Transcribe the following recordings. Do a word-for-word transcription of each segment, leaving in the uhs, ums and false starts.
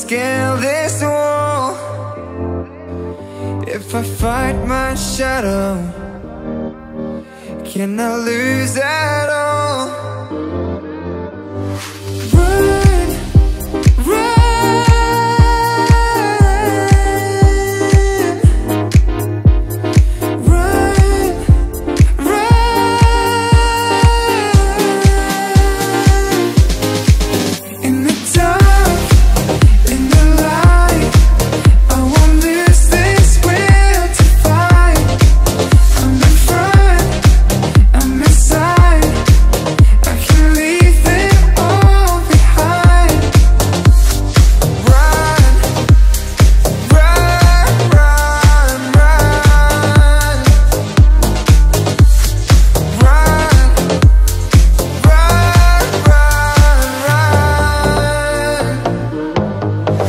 scale this wall. If I fight my shadow, can I lose at all? Run, run, run, run. In the dark, in the light, I won't lose this will to fight. I'm in front, I'm inside, I can leave it all behind. Run, run, run, run. Run, run, run, run.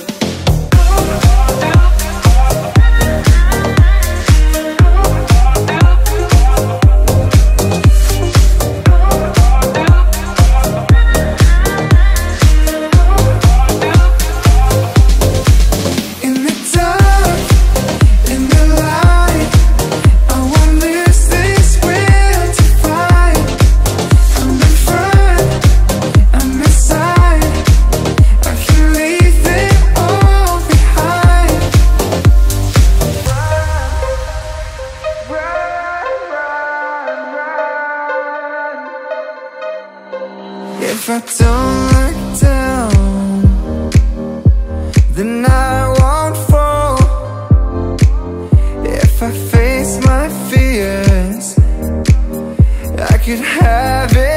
In the dark, in the light, I won't lose this will to fight. I'm in front, I'm inside, I can leave it all behind. Run, run, run, run. If I don't look down, then I won't fall. If I face my fears, I could have it